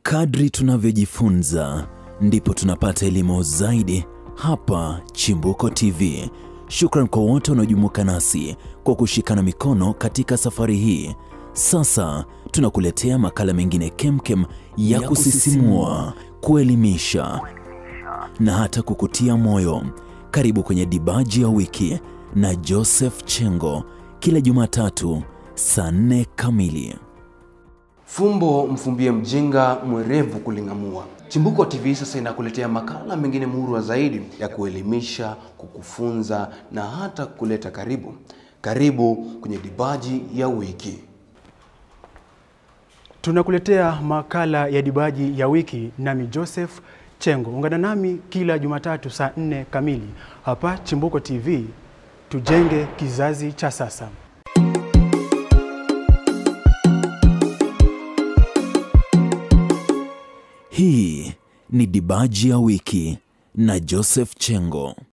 Kadri tunavyojifunza, ndipo tunapata elimu zaidi hapa Chimbuko TV. Shukran kwa wote wanaojumuika nasi kwa kushikana mikono katika safari hii. Sasa tunakuletea makala mengine kemkem ya kusisimua, kuelimisha na hata kukutia moyo. Karibu kwenye Dibaji ya Wiki na Joseph Chengo, kila Jumatatu saa 4 kamili. Fumbo mfumbie mjinga, mwerevu kuling'amua. Chimbuko TV sasa inakuletea makala mengine murwa zaidi ya kuelimisha, kukufunza na hata kuleta karibu. Karibu kwenye Dibaji ya Wiki. Tunakuletea makala ya Dibaji ya Wiki nami Joseph Chengo. Ungana nami kila Jumatatu saa 4 kamili hapa Chimbuko TV. Tujenge kizazi cha sasa. Hii ni Dibaji ya Wiki na Joseph Chengo.